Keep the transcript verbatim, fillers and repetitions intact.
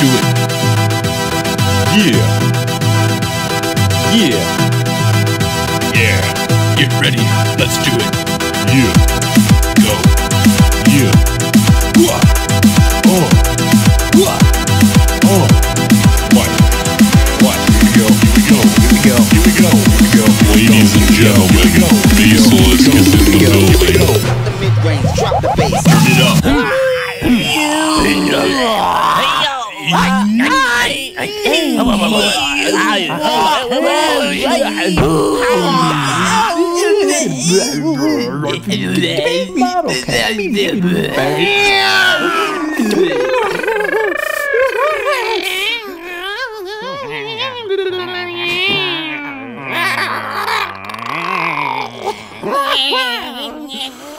do it. Yeah. Yeah. Yeah. Get ready. Let's do it. Yeah. Go. Yeah. Wah. Oh. Wah. Oh. What? What? Here we go. Here we go. Here we go. Here we go. Here we go. Ladies and gentlemen, Basslisk is in the building. Drop the mid-range, drop the bass. Turn it up. Yeah.